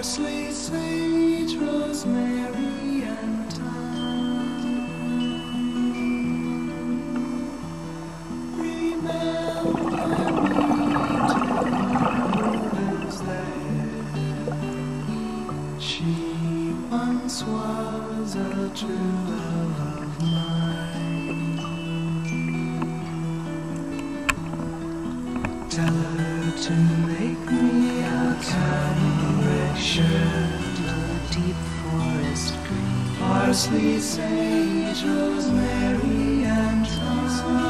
Parsley, sage, rosemary, and thyme. Remember me to who's there. She once was a true love of mine. Tell her to make me a tiny red shirt, a deep forest green. Parsley, sage, rosemary, and thyme.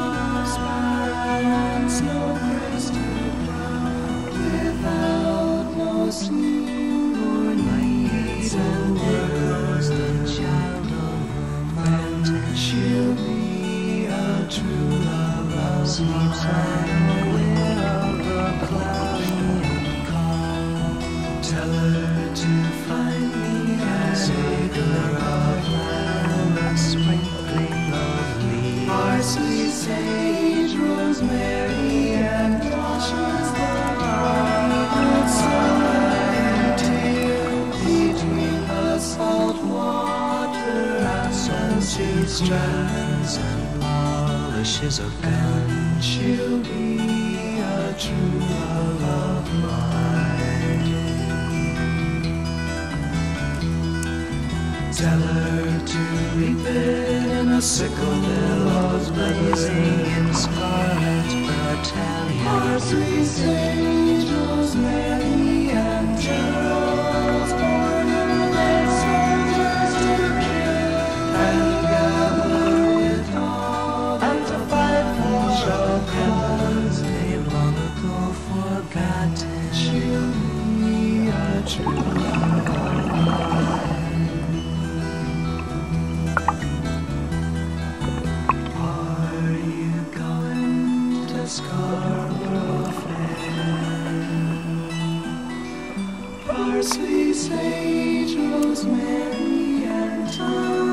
Snow-crested brown, without no seam or need a word. The child of mountain, she'll be a true love of sleeps unaware of the cloudy and calm. Tell her to find me a acre of land, a sprinkling of leaves. Parsley, sage, rosemary, and washes the bright sunlight here between the salt water and she strands and polishes a gun. She'll be a true love of mine. Tell her to reap it in a sickle, billows blazing in scarlet battalion. Parsley, sage, rosemary, and geraniums born in the soldiers to kill, and gather it all and to fight for a cause they've long ago forgotten. She'll be a true love of mine. Are you going to Scarborough Fair? Parsley, sage, rosemary, and thyme.